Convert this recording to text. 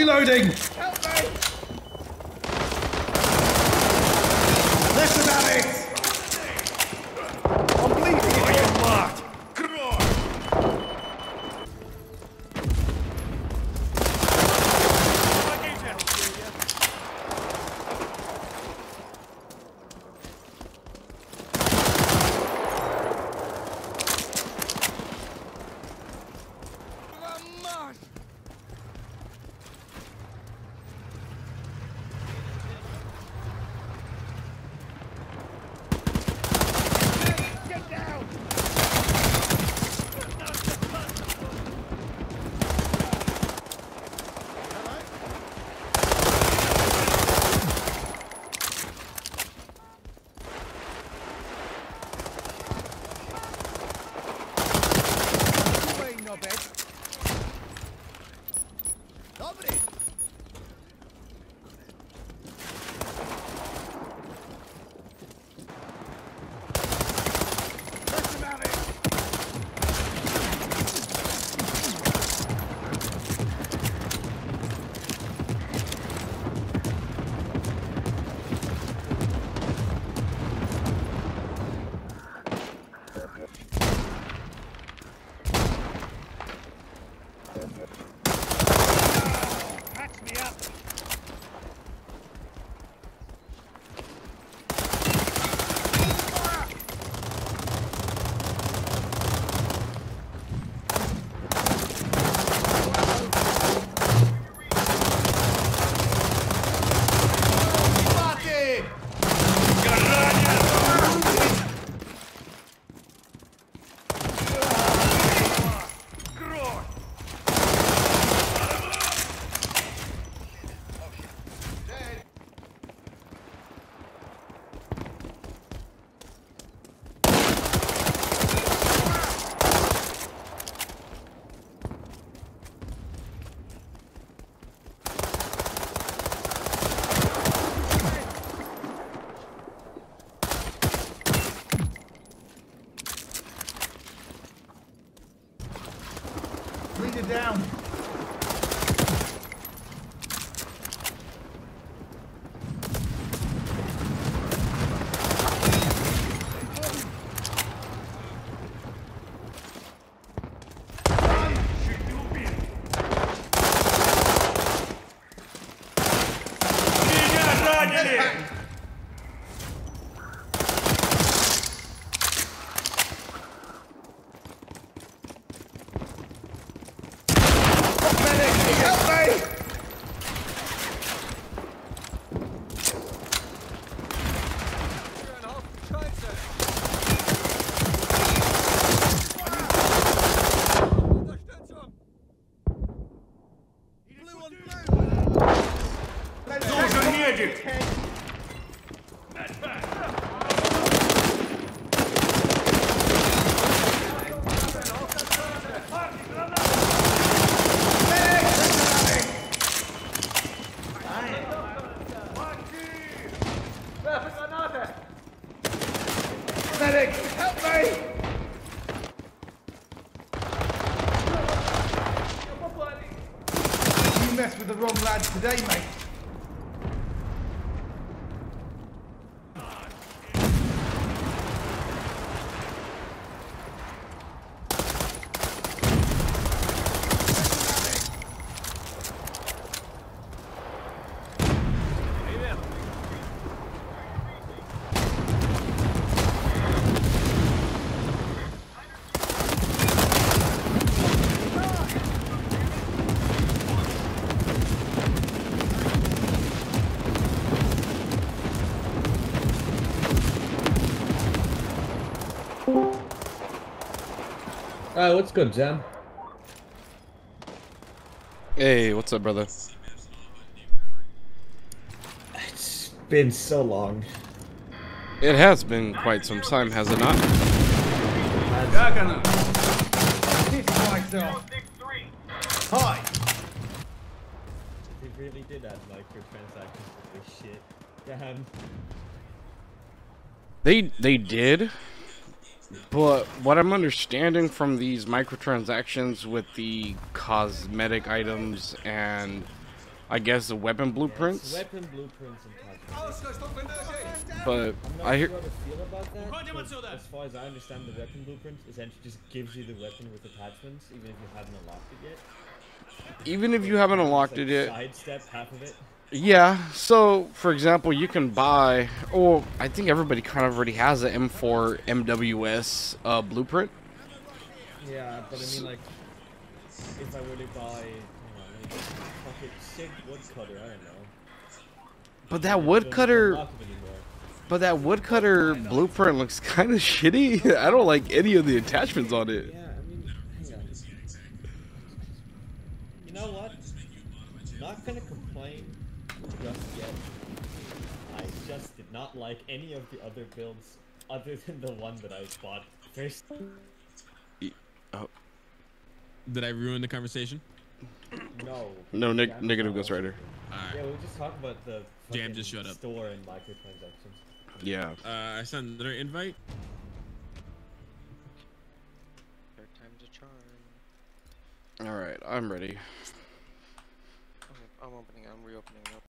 Reloading! Help me! That's about it! I'm bleeding! Are you marked? Come on! Leader down. Medic, help me! You messed with the wrong lads today, mate. Alright, what's good, Jam? Hey, what's up, brother? It's been so long. It has been quite some time, has it not? Hi. They really did add microtransactions to this shit. Damn. They did, but what I'm understanding from these microtransactions with the cosmetic items and I guess the weapon Yeah, it's blueprints. weapon blueprints and attachments. But I'm not I hear sure how to feel about that. 'Cause as far as I understand, the weapon blueprint essentially just gives you the weapon with attachments, even if you haven't unlocked it yet. even if you haven't unlocked It's it like yet. sidestep half of it. Yeah, so for example, you can buy, or I think everybody kind of already has the M4 MWS blueprint. Yeah, but I mean, like, if I were to buy, like, fucking sick woodcutter, I don't know. But that Don't woodcutter, unlock it anymore. but that woodcutter blueprint looks kind of shitty. I don't like any of the attachments on it. Yeah, I mean, hang on. You know what? Not gonna complain just yet. I just did not like any of the other builds other than the one that I bought first. Did I ruin the conversation? No. No, Jam is negative not Ghost Rider. Alright. Yeah, we'll just talk about the Jam, fucking just shut up. store and microtransactions. Yeah. I sent another invite. Third time's a charm. All right, I'm ready. Okay, I'm reopening it up.